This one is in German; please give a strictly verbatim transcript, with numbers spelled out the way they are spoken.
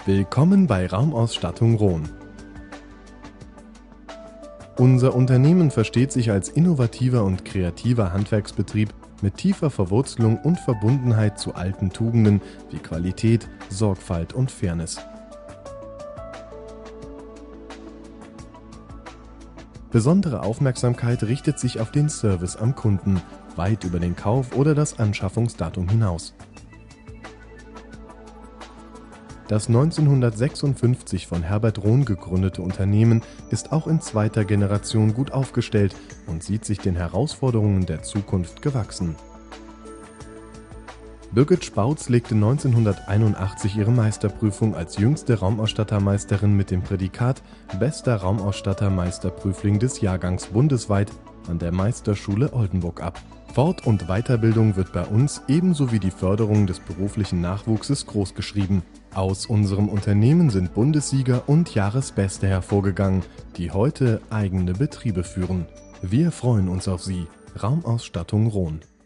Willkommen bei Raumausstattung Rohn. Unser Unternehmen versteht sich als innovativer und kreativer Handwerksbetrieb mit tiefer Verwurzelung und Verbundenheit zu alten Tugenden wie Qualität, Sorgfalt und Fairness. Besondere Aufmerksamkeit richtet sich auf den Service am Kunden, weit über den Kauf oder das Anschaffungsdatum hinaus. Das neunzehnhundertsechsundfünfzig von Herbert Rohn gegründete Unternehmen ist auch in zweiter Generation gut aufgestellt und sieht sich den Herausforderungen der Zukunft gewachsen. Birgit Spautz legte neunzehnhunderteinundachtzig ihre Meisterprüfung als jüngste Raumausstattermeisterin mit dem Prädikat Bester Raumausstattermeisterprüfling des Jahrgangs bundesweit an der Meisterschule Oldenburg ab. Fort- und Weiterbildung wird bei uns ebenso wie die Förderung des beruflichen Nachwuchses großgeschrieben. Aus unserem Unternehmen sind Bundessieger und Jahresbeste hervorgegangen, die heute eigene Betriebe führen. Wir freuen uns auf Sie. Raumausstattung Rohn.